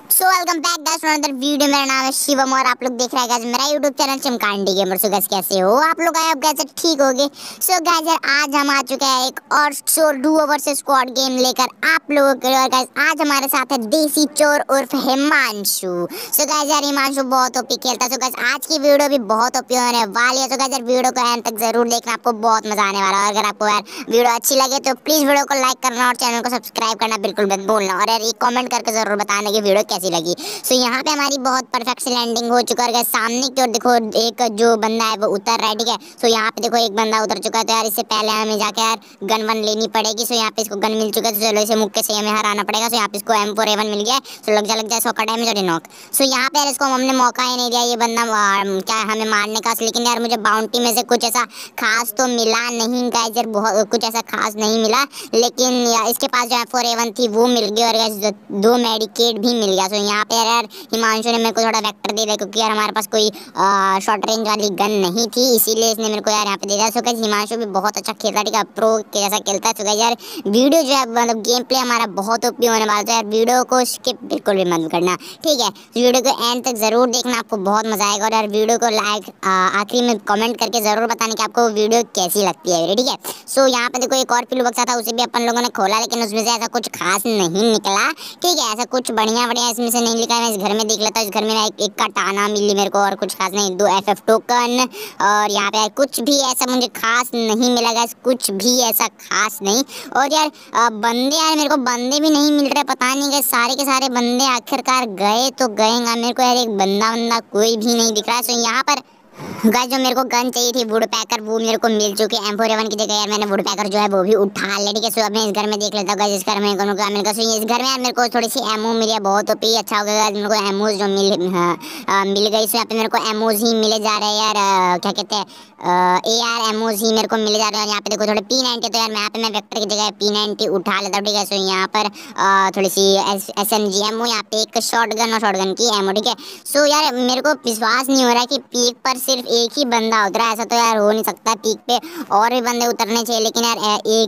So welcome back guys to another video. मेरा नाम है शिवम और आप लोग देख रहे हैं गाइस मेरा यूट्यूब चैनल चिमकांडी गेमर। सो गाइस कैसे हो आप लोग? आए अब कैसे ठीक होगे? सो गाइस यार आज हम आ चुके हैं एक और डुओ वर्सेस स्क्वाड गेम लेकर आप लोगों के लिए। और गाइस आज हमारे साथ है देसी चोर उर्फ हिमांशु। सो गाइस यार हिमांशु बहुत ओपी खेलता है। सो गाइस आज की वीडियो भी बहुत ओपी होने वाली है। सो गाइस यार वीडियो को एंड तक जरूर देखना, आपको बहुत मजा आने वाला है। और अगर आपको यार वीडियो अच्छी लगे तो प्लीज वीडियो को लाइक करना और चैनल को सब्सक्राइब करना बिल्कुल मत भूलना। और यार एक कमेंट करके जरूर बताना कि वीडियो कैसी लगी। सो यहाँ पे हमारी बहुत परफेक्ट से लैंडिंग हो चुका है। सामने की ओर देखो एक जो बंदा है वो उतर रहा है, ठीक है। सो यहाँ पे देखो एक बंदा उतर चुका है। तो यार इससे पहले हमें जाके यार गन वन लेनी पड़ेगी। सो यहाँ पे इसको गन मिल चुका है, तो चलो इसे मुक्के से हमें हराना पड़ेगा। सो यहाँ पे इसको M4A1 मिल गया है। सो लग जा 100 का डैमेज और नॉक। सो यहाँ पे यार इसको हमने मौका ही नहीं दिया ये बंदा क्या हमें मारने का। लेकिन यार मुझे बाउंटी में से कुछ ऐसा खास तो मिला नहीं गाइस, यार बहुत कुछ ऐसा खास नहीं मिला। लेकिन यार इसके पास जो M4A1 थी वो मिल गई और गाइस 2 मेडिकेट भी मिल गया। सो यहाँ पे यार हिमांशु ने मेरे को थोड़ा वेक्टर दे दिया, क्योंकि यार हमारे पास कोई शॉर्ट रेंज वाली गन नहीं थी, इसीलिए इसने मेरे को यार यहाँ पे दे दिया। सो गाइस हिमांशु भी बहुत अच्छा खेलता है, ठीक है, प्रो के जैसा खेलता है। तो गाइस यार वीडियो जो है मतलब गेम प्ले हमारा बहुत ओपी होने वाला है। यार वीडियो को स्किप बिल्कुल भी मत करना, ठीक है। वीडियो को एंड तक जरूर देखना, आपको बहुत मजा आएगा। और यार वीडियो को लाइक आखिरी में कमेंट करके जरूर बताना कि आपको वीडियो कैसी लगती है, ठीक है। सो यहाँ पे देखो एक और पिल्लू बक्सा था, उसे भी अपन लोगों ने खोला, लेकिन उसमें से ऐसा कुछ खास नहीं निकला, ठीक है। ऐसा कुछ बढ़िया बढ़िया इसमें से नहीं निकला। मैं इस घर में देख लेता हूँ। इस घर में एक कटाना मिली मेरे को और कुछ खास नहीं, 2 FF टोकन। और यहाँ पे कुछ भी ऐसा मुझे खास नहीं मिला गाइस, कुछ भी ऐसा खास नहीं। और यार बंदे यार मेरे को बंदे भी नहीं मिल रहे, पता नहीं गाइस सारे के सारे बंदे आखिरकार गए तो गए। मेरे को यार एक बंदा कोई भी नहीं दिख रहा है। सो यहाँ पर गाइस जो मेरे को गन चाहिए थी वुड पैकर, वो मेरे को मिल चुकी है। M4A1 की जगह यार मैंने वुड पैकर जो है वो भी उठा लिया, ठीक है। सो अब मैं इस घर में देख लेता हूँ गाइस, इस घर में कौन क्या मिलेगा। सो इस घर में यार मेरे को थोड़ी सी एमो मिली है, बहुत ओपी अच्छा हो गया मेरे को एमोज जो मिल गई। सो यहाँ पे मेरे को एमोज ही मिले जा रहे हैं यार, क्या कहते हैं AR एमोज ही मेरे को मिले जा रहे हैं। यहाँ पे देखो थोड़े P90, तो यार यहाँ पे मैं वेक्टर की जगह P90 उठा लेता हूँ, ठीक है। सो यहाँ पर थोड़ी सी SMG एमो, यहाँ पे एक शॉटगन और शॉटगन की एमो, ठीक है। सो यार मेरे को विश्वास नहीं हो रहा कि पीक पर सिर्फ एक ही बंदा उतरा, ऐसा तो यार हो नहीं सकता। पीक पे और भी बंदे उतरने चाहिए, लेकिन यार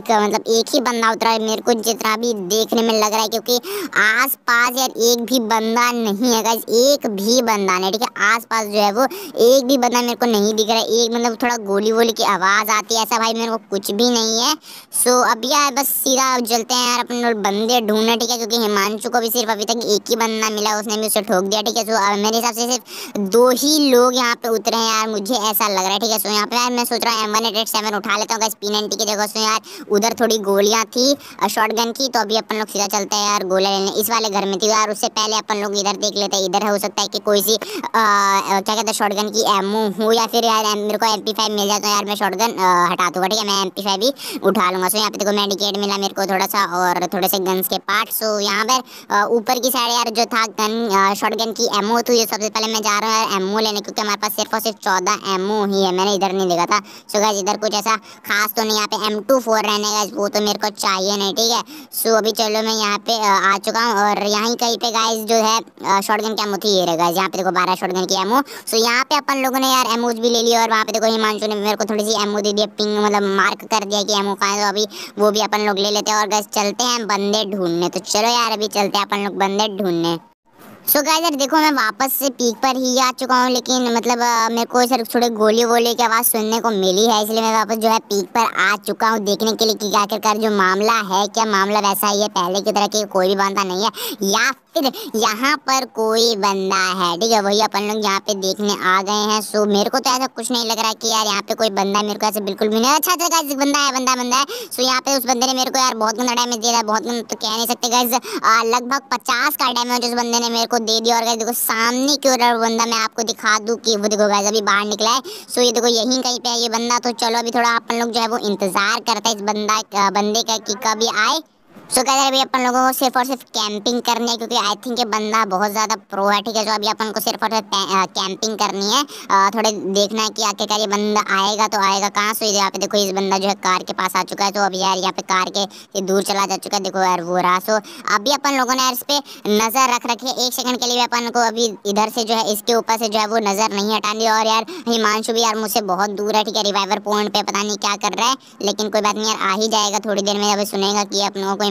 एक ही बंदा उतरा है मेरे को जितना भी देखने में लग रहा है, क्योंकि आसपास यार एक भी बंदा नहीं है गाइस, एक भी बंदा नहीं, ठीक है। आसपास जो है वो एक भी बंदा मेरे को नहीं दिख रहा है। एक मतलब थोड़ा गोली वोली की आवाज आती है, ऐसा भाई मेरे को कुछ भी नहीं है। सो अब यार बस सीधा चलते हैं यार अपने बंदे ढूंढने, ठीक है, क्योंकि हिमांशु को भी सिर्फ अभी तक एक ही बंदा मिला, उसने भी उसे ठोक दिया, ठीक है। सो मेरे हिसाब से सिर्फ 2 ही लोग यहाँ पे उतरे हैं यार, मुझे ऐसा लग रहा है, ठीक है। सो यहाँ पे यार मैं सोच रहा हूँ M187 उठा लेता हूँ P90 की जगह। सो यार उधर थोड़ी गोलियां थी शॉटगन की, तो अभी अपन लोग सीधा चलते हैं यार गोले लेने। इस वाले घर में थी यार, उससे पहले अपन लोग इधर देख लेते हैं। इधर हो सकता है कि कोई सी क्या कहते हैं शॉटगन की एमो हो, या फिर यार मेरे को MP5 मिल जाए तो यार मैं शॉटगन हटा दूंगा, ठीक है। मैं MP5 भी उठा लूंगा। सो यहाँ पे देखो मेडिकेट मिला मेरे को थोड़ा सा और थोड़े से गन्स के पार्ट। सो यहाँ पर ऊपर की साइड यार जो था गन शॉटगन की एमो, तो ये सबसे पहले मैं जा रहा हूँ यार एमो लेने, क्योंकि हमारे पास सिर्फ और सिर्फ 14 एमो ही है। मैंने इधर नहीं देखा था। सो गाइस इधर कुछ ऐसा खास तो नहीं, यहाँ पे M24 रहने गाइस वो तो मेरे को चाहिए नहीं, ठीक है। सो अभी चलो मैं यहाँ पे आ चुका हूँ और यहाँ कहीं पे गाइस जो है शॉटगन की एमो थी, ये रहा गाइस। यहाँ पे देखो 12 शॉटगन की एमो। सो यहाँ पे अपन लोगों ने यार एमोज भी ले लिया और वहाँ पे देखो हिमांशु ने मेरे को थोड़ी सी एमो दे दिया, पिंग मतलब मार्क कर दिया कि एमो कहाँ है। तो अभी वो भी अपन लोग ले लेते हैं और गाइस चलते हैं बंदे ढूंढने। तो चलो यार अभी चलते हैं अपन लोग बंदे ढूंढने। सो गाइस यार देखो मैं वापस से पीक पर ही आ चुका हूँ, लेकिन मतलब मेरे को सिर्फ थोड़े गोली वोली की आवाज़ सुनने को मिली है, इसलिए मैं वापस जो है पीक पर आ चुका हूँ देखने के लिए कि आखिरकार जो मामला है क्या मामला वैसा ही है पहले की तरह कि कोई भी बंदा नहीं है या फिर यहाँ पर कोई बंदा है, ठीक है। वही अपन लोग यहाँ पे देखने आ गए हैं। सो मेरे को तो ऐसा कुछ नहीं लग रहा है कि यार यहाँ पे कोई बंदा है, मेरे को ऐसे बिल्कुल भी नहीं। अच्छा गाइस बंदा है बंदा है। सो यहाँ पे उस बंदे ने मेरे को यार बहुत गंदा डैमेज दिया है, बहुत गंदा तो कह नहीं सकते गाइस, लगभग 50 का डैमेज उस बंदे ने मेरे को दे दिया। और गाइस देखो सामने की ओर बंदा मैं आपको दिखा दूं कि वो देखो गाइस अभी बाहर निकला है। सो ये देखो यहीं कहीं पे है ये बंदा। तो चलो अभी थोड़ा अपन लोग जो है वो इंतजार करते हैं इस बंदे का कि कभी आए। सो गाइस अभी अपन लोगों को सिर्फ और सिर्फ कैंपिंग करनी है, क्योंकि आई थिंक ये बंदा बहुत ज़्यादा प्रो है, ठीक है। जो अभी अपन को सिर्फ और सिर्फ कैंपिंग करनी है, थोड़े देखना है कि आखिरकार ये बंदा आएगा तो आएगा कहाँ। सो यहाँ पे देखो इस बंदा जो है कार के पास आ चुका है। तो अभी यार यहाँ पे कार के दूर चला जा चुका है, देखो यार वो रहा। सो अभी अपन लोगों ने यार इस पे नज़र रख रखी है, 1 सेकंड के लिए अपन को अभी इधर से जो है इसके ऊपर से जो है वो नज़र नहीं हटानी। और यार हिमांशु भी यार मुझसे बहुत दूर है, ठीक है, रिवाइवर पॉइंट पे पता नहीं क्या कर रहा है, लेकिन कोई बात नहीं यार आ ही जाएगा थोड़ी देर में। अभी सुनेगा कि अपन लोगों को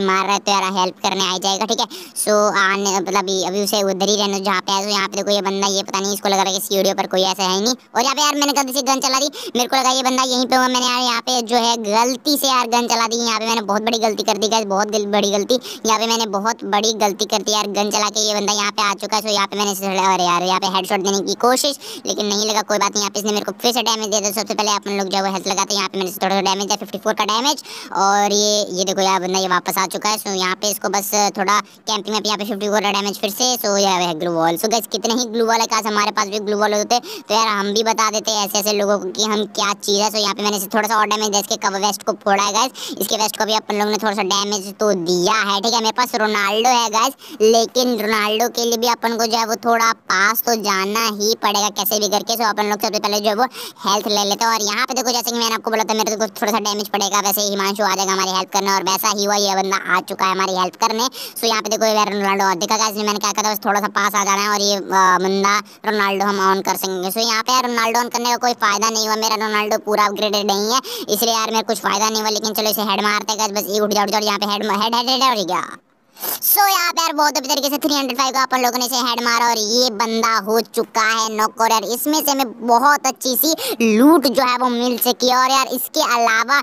मार रहा है तो यार हेल्प करने आ जाएगा, ठीक है। सो आने मतलब अभी उसे उधर ही रहना जहाँ पे है। तो यहाँ पे देखो ये बंदा, ये पता नहीं इसको लग रहा है कि सीढ़ियों पर कोई ऐसा है नहीं। और यहाँ पे यार मैंने गलती से गन चला दी, मेरे को लगा ये बंदा यहीं पे होगा, मैंने यार यहाँ पे जो है गलती से यार गन चला दी। यहाँ पे मैंने बहुत बड़ी गलती कर दी गाइस, बहुत बड़ी गलती। यहाँ पे मैंने बहुत बड़ी गलती कर दी यार, गन चला के ये बंदा यहाँ पे आ चुका है। सो यहाँ पे मैंने अरे यार यहाँ पे हेडशॉट देने की कोशिश, लेकिन नहीं लगा। कोई बात नहीं, यहाँ पे इसने मेरे को फिर से डैमेज दे दिया। सबसे पहले अपन लोग जो है हेल्थ लगाते हैं। यहाँ पे मेरे से थोड़ा सा डैमेज है, 54 का डैमेज। और ये देखो यार बंदा ये वापस आ चुका है। सो यहाँ पे इसको बस थोड़ा कैंपिंग में, यहाँ पे 54 का डैमेज फिर से। सो यार है ग्लू वॉल। सो गाइस कितने ही ग्लू वॉल है, काश हमारे पास भी ग्लू वॉल होते तो यार हम भी बता देते ऐसे ऐसे लोगों को कि हम क्या चीज़ है। सो यहाँ पे मैंने इसे थोड़ा सा और डैमेज दे इसके कवर वेस्ट को फोड़ा है गाइस। इसके वेस्ट को भी अपन लोग ने थोड़ा सा डैमेज तो दिया है, ठीक है। मेरे पास रोनाल्डो है गाइस, लेकिन रोनाल्डो के लिए भी अपन को जो है वो थोड़ा पास तो जाना ही पड़ेगा कैसे भी करके। सो अपन लोग सबसे पहले जो है वो हेल्थ ले लेते हैं। और यहाँ पे देखो जैसे कि मैंने आपको बोला था मेरे को थोड़ा सा डैमेज पड़ेगा, वैसे ही हिमांशु आ जाएगा हमारी हेल्प करने, और वैसा ही हुआ, ये बंदा आ चुका है हमारी हेल्प करने। सो यहाँ पे देखो यार रोनाल्डो देखा गाइस, मैंने क्या कहा था, बस थोड़ा सा पास आ जाना है और ये बंदा रोनाल्डो हम ऑन कर सकेंगे। सो यहाँ पे यार रोनाल्डो ऑन करने का कोई फायदा नहीं हुआ, मेरा रोनाल्डो पूरा अपग्रेडेड नहीं है, इसलिए यार मेरा कुछ फायदा नहीं हुआ। लेकिन चलो इसे हेड मारते हैं बस, एक उठ जाओ यहाँ पे हेड हेड हेड हेड हो गया। सो यहाँ पे यार बहुत अच्छी तरीके से 305 का अपन लोगों ने इसे हेड मारा और ये बंदा हो चुका है नॉक। और यार इसमें से हमें बहुत अच्छी सी लूट जो है वो मिल सकी। और यार इसके अलावा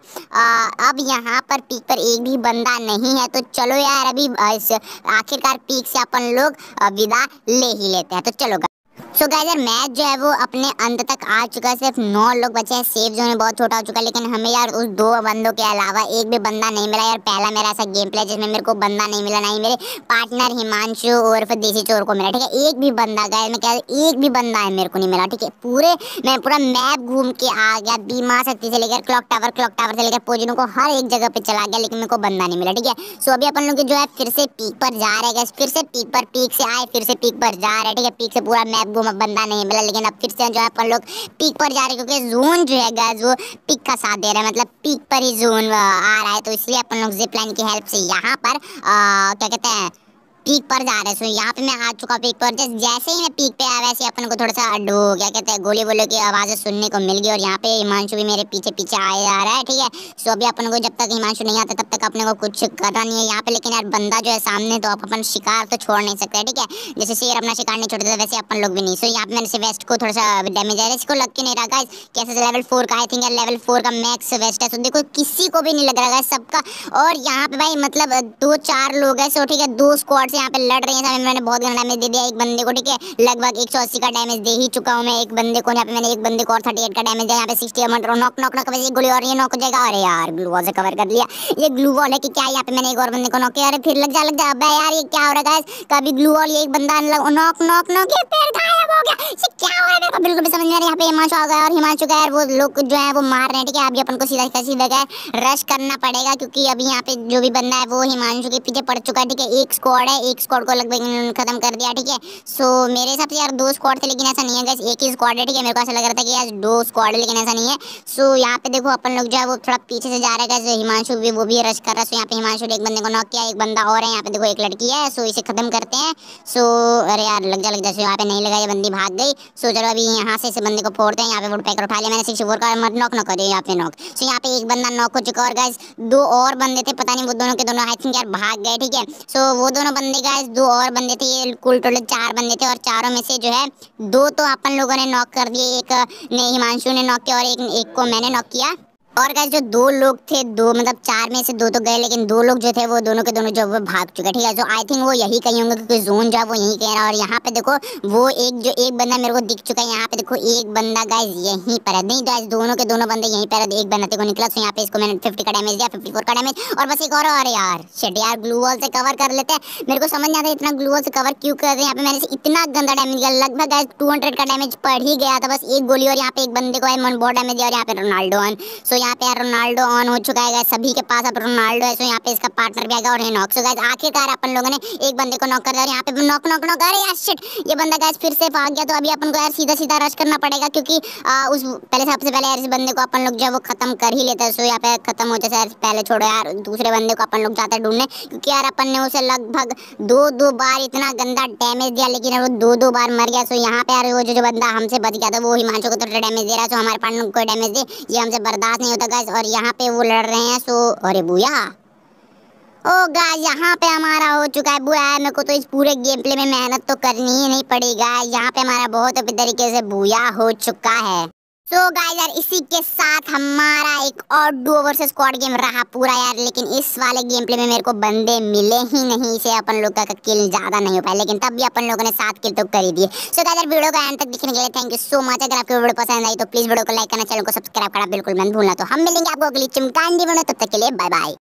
अब यहाँ पर पीक पर एक भी बंदा नहीं है। तो चलो यार अभी आखिरकार पीक से अपन लोग विदा ले ही लेते हैं। तो चलो सो गाइस यार मैच जो है वो अपने अंत तक आ चुका है, सिर्फ 9 लोग बचे हैं। सेफ जोन में बहुत छोटा हो चुका है, लेकिन हमें यार उस 2 बंदों के अलावा एक भी बंदा नहीं मिला यार। पहला मेरा ऐसा गेम प्ले जिसमें मेरे को बंदा नहीं मिला, नहीं मेरे पार्टनर हिमांशु और फिर देसी चोर को मिला, ठीक है। एक भी बंदा गाइस मैं कह एक भी बंदा है मेरे को नहीं मिला, ठीक है। मैं पूरा मैप घूम के आ गया, बीमा शक्ति से लेकर क्लॉक टावर से लेकर पोजिनो को हर एक जगह पे चला गया, लेकिन मेरे को बंदा नहीं मिला, ठीक है। सो अभी अपन लोग जो है फिर से पीक पर जा रहे हैं, फिर से पीक पर, पीक से आए फिर से पीक पर जा रहे हैं, ठीक है। पीक से पूरा मैप बंदा नहीं मिला, लेकिन अब फिर से जो है अपन लोग पीक पर जा रहे हैं, क्योंकि जोन जो है गाइस वो पीक का साथ दे रहा है, मतलब पीक पर ही जोन आ रहा है। तो इसलिए अपन लोग जिप लाइन की हेल्प से यहाँ पर क्या कहते हैं पीक पर जा रहे हैं। सो यहाँ पे मैं आ चुका पीक पर। जैसे ही मैं पीक पे आया वैसे अपन को थोड़ा सा क्या कहते हैं गोली बोले की आवाज़ें सुनने को मिल गई। और यहाँ पे हिमांशु भी मेरे पीछे पीछे आया जा रहा है, ठीक है। सो अभी अपन को जब तक हिमांशु नहीं आता तब तक अपने को कुछ करना नहीं है यहाँ पे। लेकिन यार बंदा जो है सामने, तो अपन शिकार तो छोड़ नहीं सकते, ठीक है। जैसे शेर अपना शिकार नहीं छोड़ता वैसे अपन लोग भी नहीं। सो यहाँ पे मैंने वेस्ट को थोड़ा सा डैमेज है, इसको लग के नहीं रहा गाइस। कैसे लेवल 4 का आई थिंक लेवल 4 का मैक्स वेस्ट है। सो देखो किसी को भी नहीं लग रहा है सबका। और यहाँ पे भाई मतलब 2-4 लोग हैं, सो ठीक है। 2 स्क्वाड से यहाँ पे लड़ रहे हैं। मैंने बहुत गंदा डैमेज दे दिया एक बंदे को, ठीक है। लगभग 180 का डैमेज दे ही चुका हूं मैं एक बंदे को। यहाँ पे मैंने एक बंदे को और 38 का डैमेज दिया। यहाँ पे 60 नॉक नॉक नॉक वैसे गोली और ये नॉक हो जाएगा। अरे यार ग्लू वॉल से कवर कर लिया। ये ग्लू वॉल है कि क्या? यहाँ पे मैंने एक और बंदे को नॉक किया। अरे फिर लग जा अबे यार ये क्या हो रहा है गाइस? कभी ग्लू वॉल ये एक बंदा नॉक नॉक नॉक, ये फिर गायब हो गया। ये क्या हो रहा है मेरे को बिल्कुल भी समझ नहीं आ रहा। यहाँ पे हिमांशु आ गया और हिमांशु का यार वो लोग जो है वो मार रहे हैं, ठीक है। अभी अपन को सीधा रश करना पड़ेगा, क्योंकि अभी यहाँ पे जो भी बंदा है वो हिमांशु के पीछे पड़ चुका है, ठीक है। एक स्क्वाड है, एक स्क्वाड को लगभग खत्म कर दिया, ठीक है। सो मेरे हिसाब से यार 2 स्क्वाड थे, लेकिन ऐसा नहीं है गाइस, एक ही स्क्वाड है, ठीक है। मेरे को ऐसा लग रहा था कि यार 2 स्क्वाड है, लेकिन ऐसा नहीं है। सो यहाँ पे देखो अपन लोग जो है वो थोड़ा पीछे से जा रहे हैं गाइस। हिमांशु भी वो भी रश कर रहा है। सो यहाँ पे हिमांशु ने एक बंदे को नॉक किया, एक बंदा और है यहाँ पे देखो, एक लड़की है। सो इसे खत्म करते हैं। सो अरे यार लग जा सो यहाँ पे नहीं लगा, ये बंदी भाग गई। सो चलो अभी यहाँ से इस बंदे को फोड़ते हैं। यहाँ पे वुड पैकर उठा लिया मैंने, 64 का नॉक नॉक करे यहाँ पे नॉक। सो यहाँ पे एक बंदा नॉक हो चुका है। और गाइस 2 और बंदे थे, पता नहीं वो दोनों के दोनों आई थिंक यार भाग गए, ठीक है। सो वो दोनों बंदे गाइस 2 और बंदे थे, ये कुल टोटल 4 बंदे थे। और चारों में से जो है 2 तो अपन लोगों ने नॉक कर दिए, एक ने हिमांशु ने नॉक किया और एक को मैंने नॉक किया। और गाइस जो 2 लोग थे, 2 मतलब 4 में से 2 तो गए, लेकिन 2 लोग जो थे वो दोनों के दोनों जो वो भाग चुके, ठीक है। जो आई थिंक वो यही कहीं होंगे, क्योंकि जोन जो है वो यही कह रहा है। और यहाँ पे देखो वो एक बंदा मेरे को दिख चुका है। यहाँ पे देखो एक बंदा गाइस यहीं पर है, नहीं गाइस दोनों के दोनों बंदे यहीं पर है। एक बंदा को निकला। तो यहाँ पे इसको मैंने 50 का डैमेज दिया, 54 का डैमेज। और बस एक और यार शिट यार ग्लू वॉल से कवर कर लेते हैं। मेरे को समझ नहीं आता इतना ग्लू वॉल से कवर क्यों कर रहे हैं। यहाँ पे मैंने इतना गंदा डैमेज दिया, लगभग गाइस 200 का डैमेज पड़ ही गया था, बस एक गोली। और यहाँ पे एक बंदे को बहुत डैमेज दिया। और यहाँ पे रोनाल्डो ऑन। सो यहाँ पे यार रोनाल्डो ऑन हो चुका है, सभी के पास अब रोनाल्डो है। सो यहाँ पे इसका पार्टनर भी आएगा और नॉक। सो गाइस आखिरकार अपन लोगों ने एक बंदे को नॉक कर दिया। और यहाँ पे नॉक नॉक नॉक, अरे यार शिट ये बंदा गाइस फिर से भाग गया। तो अभी अपन को यार सीधा रश करना पड़ेगा, क्योंकि उस सबसे पहले यार इस बंदे को अपन लोग जो है वो खत्म कर ही लेते हैं। सो यहाँ पे खत्म होते से पहले छोड़ो यार दूसरे बंदे को अपन लोग जाते हैं ढूंढने, क्योंकि यार अपन ने उसे लगभग 2 बार इतना गंदा डैमेज दिया, लेकिन वो 2 बार मर गया। सो यहाँ पे यार वो जो बंदा हमसे बच गया था वो हिमांशु को तो डैमेज दे रहा है। सो हमारे पार्टनर को डैमेज दे, ये हमसे बर्दाश्त नहीं होता गाइस। और यहाँ पे वो लड़ रहे हैं। सो अरे बुया ओ गाइस यहाँ पे हमारा हो चुका है बुया। मेरे को तो इस पूरे गेम प्ले में मेहनत तो करनी ही नहीं पड़ेगा। यहाँ पे हमारा बहुत अच्छे तरीके से बुया हो चुका है। सो गाइस यार इसी के साथ हमारा एक और डुओ वर्सेस स्क्वाड गेम रहा पूरा यार। लेकिन इस वाले गेम प्ले में मेरे को बंदे मिले ही नहीं। इसे अपन लोग का किल ज्यादा नहीं हो पाया, लेकिन तब भी अपन लोगों ने 7 किल तो कर ही दिए। सो गाइस यार वीडियो को एंड तक देखने के लिए थैंक यू सो मच। अगर आपको वीडियो पसंद आई तो प्लीज वीडियो को लाइक करना, चैनल को सब्सक्राइब करना बिल्कुल मत भूलना। तो हम मिलेंगे आपको अगली चिमकांडी वीडियो, तब तक के लिए बाय बाय।